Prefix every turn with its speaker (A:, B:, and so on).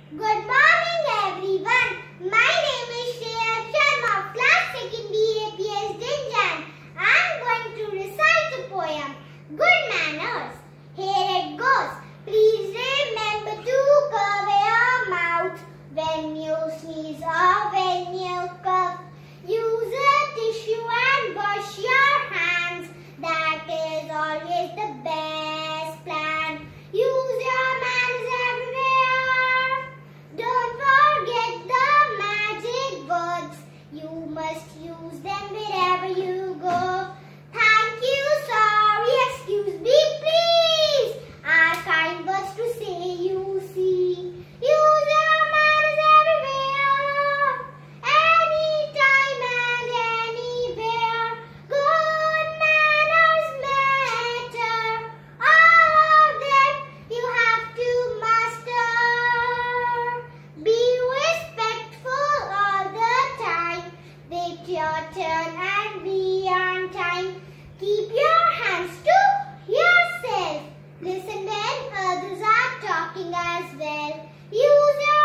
A: Good morning everyone. My name is Shreyal Sharma of class 2nd B APS Dinjan. I am going to recite a poem, Good Manners. Here it goes. Please remember to cover your mouth when you sneeze or when you cough. Use a tissue and wash your hands. That is always the best plan. Use your manners everywhere. Don't forget the magic words. You must use them wherever you go. Thank you, sorry, excuse me, please. Are kind words to say, you see. Use your manners everywhere, anytime and anywhere. Good manners matter. All of them you have to master. Be respectful all the time. Wait your turn and be on time. Keep your hands to yourself. Listen when others are talking as well. Use your